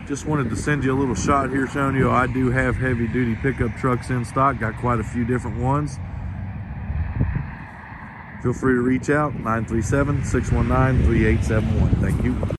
Just wanted to send you a little shot here showing you I do have heavy duty pickup trucks in stock. Got quite a few different ones. Feel free to reach out, 937-619-3871. Thank you.